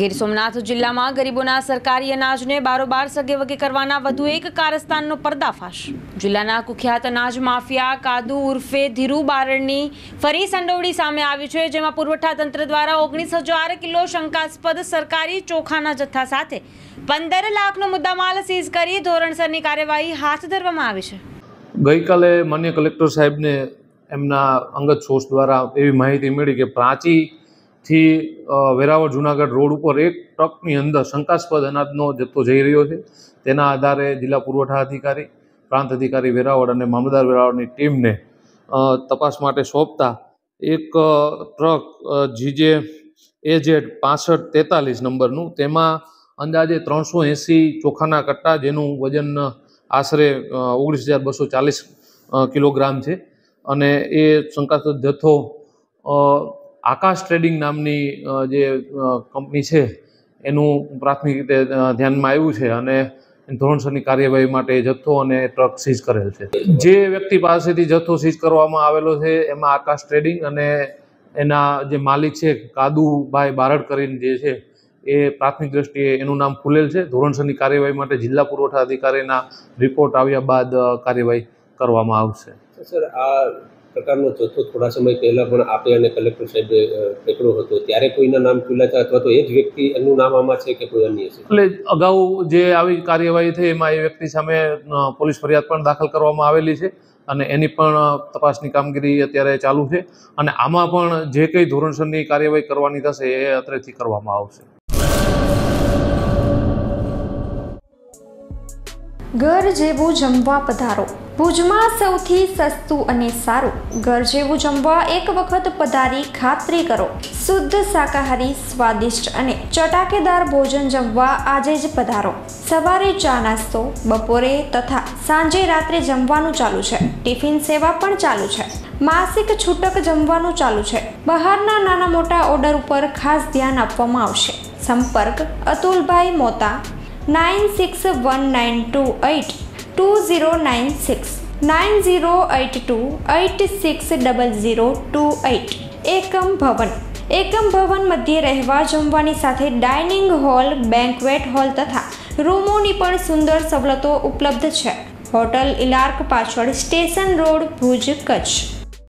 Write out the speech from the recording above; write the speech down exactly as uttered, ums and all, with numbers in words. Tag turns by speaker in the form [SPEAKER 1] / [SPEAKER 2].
[SPEAKER 1] ગીર સોમનાથ જિલ્લામાં ગરીબોના સરકારી અનાજને બારોબાર સગેવગે કરવાના વધુ એક કારસ્તાનનો પર્દાફાશ। જિલ્લાના કુખ્યાત અનાજ માફિયા કાદુ ઉર્ફે ધીરુ બારડની ફરી સંડોવણી સામે આવી છે, જેમાં પુરવઠા તંત્ર દ્વારા ઓગણીસ હજાર કિલો શંકાસ્પદ સરકારી ચોખાના જથ્થા સાથે પંદર લાખનો મુદ્દામાલ સીઝ કરી ધોરણસરની કાર્યવાહી હાથ ધરવામાં આવી છે।
[SPEAKER 2] ગઈકાલે માન્ય કલેક્ટર સાહેબને એમના અંગત સોર્સ દ્વારા એવી માહિતી મળી કે પ્રાંચી થી વેરાવળ જુનાગઢ રોડ ઉપર એક ટ્રકની અંદર શંકાસ્પદ અનાજનો જથ્થો જઈ રહ્યો છે। તેના આધારે જિલ્લા પુરવઠા અધિકારી, પ્રાંત અધિકારી વેરાવળ અને મામલતદાર વેરાવળની ટીમને તપાસ માટે સોંપતા એક ટ્રક જીજે એજેડ પાસઠ તેતાલીસ નંબરનું, તેમાં અંદાજે ત્રણસો એંસી ચોખાના કટ્ટા, જેનું વજન આશરે ઓગણીસ હજાર બસો ચાલીસ કિલોગ્રામ છે અને એ શંકાસ્પદ જથ્થો આકાશ ટ્રેડિંગ નામની જે કંપની છે એનું પ્રાથમિક રીતે ધ્યાનમાં આવ્યું છે અને ધોરણસરની કાર્યવાહી માટે જથ્થો અને ટ્રક સીઝ કરેલ છે। જે વ્યક્તિ પાસેથી જથ્થો સીઝ કરવામાં આવેલો છે એમાં આકાશ ટ્રેડિંગ અને એના જે માલિક છે કાદુભાઈ બારડ કરીને જે છે એ પ્રાથમિક દ્રષ્ટિએ એનું નામ ખુલેલ છે। ધોરણસરની કાર્યવાહી માટે જિલ્લા પુરવઠા અધિકારીના રિપોર્ટ આવ્યા બાદ કાર્યવાહી કરવામાં આવશે।
[SPEAKER 3] સર, આ પ્રકારનો જથ્થો થોડા સમય પહેલા પણ આપે અને કલેક્ટર સાહેબે પકડ્યો હતો, ત્યારે કોઈના નામ ખુલ્યા હતા અથવા તો એ જ વ્યક્તિ એનું નામ આમાં છે કે કોઈ અન્ય છે?
[SPEAKER 2] એટલે અગાઉ જે આવી કાર્યવાહી થઈ એમાં એ વ્યક્તિ સામે પોલીસ ફરિયાદ પણ દાખલ કરવામાં આવેલી છે અને એની પણ તપાસની કામગીરી અત્યારે ચાલુ છે અને આમાં પણ જે કંઈ ધોરણસરની કાર્યવાહી કરવાની થશે એ અત્રેથી કરવામાં આવશે।
[SPEAKER 4] ઘર જેવું જમવા પધારો। ભુજમાં સૌથી સસ્તું અને સારું ઘર જેવું જમવા એક વખત પધારી ખાતરી કરો। શુદ્ધ શાકાહારી, સ્વાદિષ્ટ અને ચટાકેદાર ભોજન જમવા આજે જ પધારો। સવારે ચા નાસ્તો, બપોરે તથા સાંજે રાત્રે જમવાનું ચાલુ છે। ટિફિન સેવા પણ ચાલુ છે। માસિક છૂટક જમવાનું ચાલુ છે। બહારના નાના મોટા ઓર્ડર ઉપર ખાસ ધ્યાન આપવામાં આવશે। સંપર્ક Atulbhai Mota, nine six one nine two eight two zero nine six, nine zero eight two eight six double zero two eight. એકમ ભવન એકમ ભવન મધ્યે રહેવા જમવાની સાથે ડાઇનિંગ હોલ, બેન્ક્વેટ હોલ તથા રૂમોની પણ સુંદર સવલતો ઉપલબ્ધ છે। હોટલ ઇલાર્ક પાછળ, સ્ટેશન રોડ, ભુજ, કચ્છ।